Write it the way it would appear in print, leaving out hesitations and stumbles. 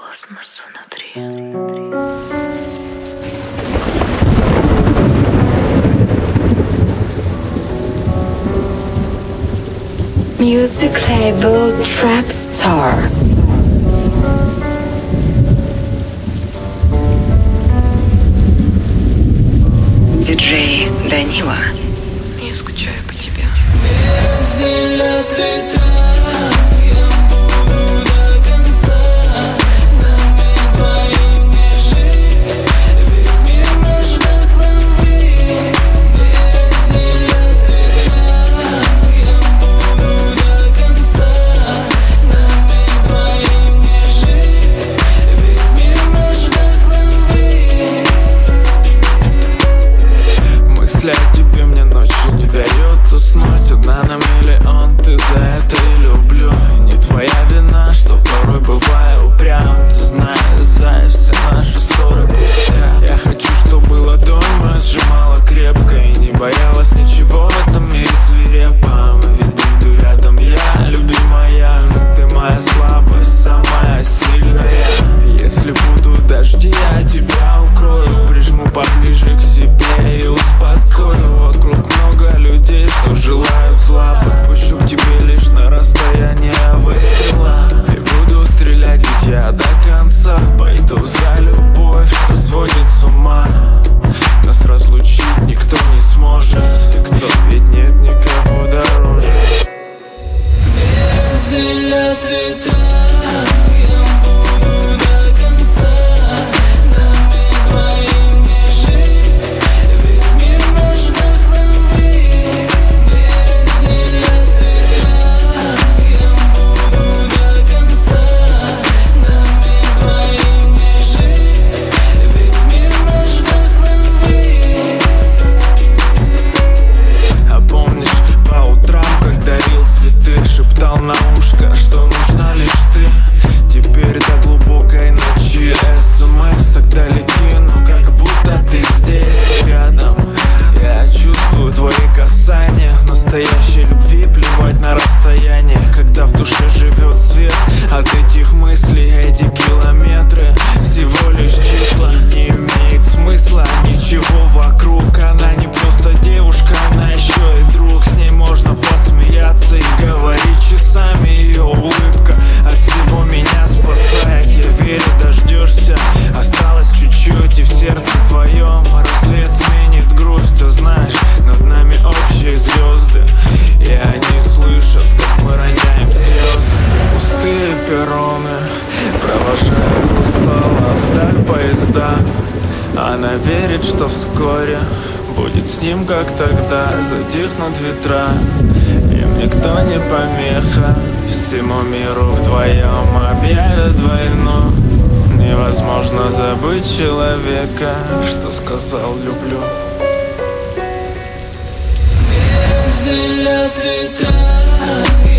Космос внутри. Music label Trapstar. Диджей Данила. Я скучаю по тебе. Мысли о тебе мне ночью не дает уснуть. Одна на миллион, ты за это и люблю. Не твоя вина, что порой бываю упрям. Ты знаешь, за все наши ссоры пустя. Я хочу, чтобы ладонь сжимала крепко и не боялась ничего в этом мире свирепом. Ведь буду рядом я, любимая. Ты моя слабость, самая сильная. Если будут дожди, я тебя укрою. Прижму поближе к себе и успокою. Вокруг много людей, что желают зла. Подпущу к тебе лишь на расстояние выстрела. И буду стрелять, ведь я до конца пойду за любовь, что сводит с ума. Нас разлучить никто не сможет. И кто, ведь нет никого дороже. Если лед ветра, шептал на ушко, что нужна лишь ты. Теперь до глубокой ночи СМС так далеки, но как будто ты здесь рядом. Я чувствую твои касания. Настоящей любви плевать на расстояние. Когда в душе живет свет от этих мыслей, эти километры всего лишь числа. Не имеет смысла ничего вокруг. Она не просто девушка, она еще и друг. С ней можно посмеяться и говорить часами. Ее улыбка от всего меня спасает. Я верю, дождешься. Осталось чуть-чуть и в сердце твоем рассвет сменит грусть. А знаешь, над нами общие звезды, и они слышат, как мы роняем слезы. Пустые перроны провожают устало вдаль поезда. Она верит, что вскоре будет с ним, как тогда. Затихнут ветра, им никто не помеха. Всему миру вдвоем объявят войну. Невозможно забыть человека, что сказал люблю. если лед ветра.